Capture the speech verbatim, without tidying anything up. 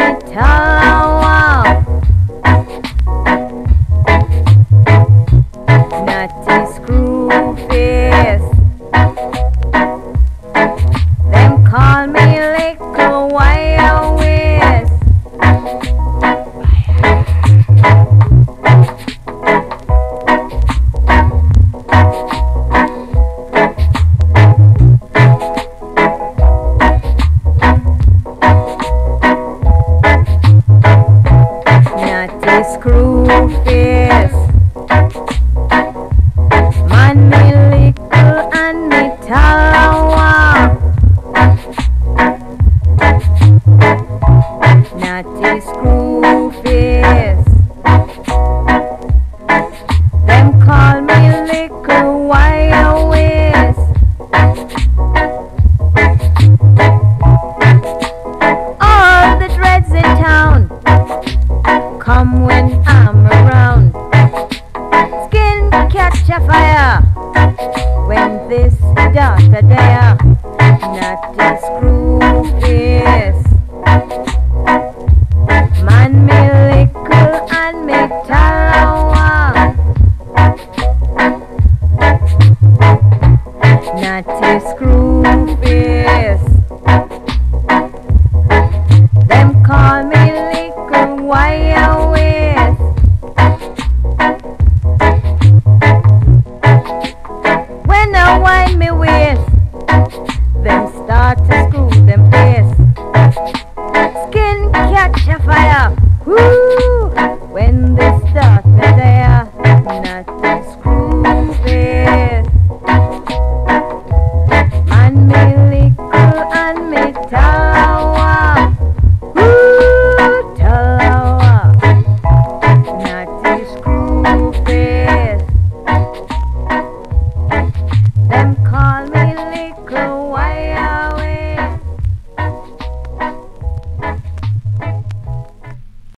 talawa. Knotty Screw Face. Them call me little wire waist. Knotty Screw Face. Man me little and me talawa. Knotty Screw Face. Them call me little wire waist. All the dreads in town come when I'm around. Skin catch a fire when this daughter there. Knotty Screw Face. Man me little and me talawa. Knotty Screw Face. Them call me little wire waist. When I wind me waist, them start to screw them face. Skin catch a fire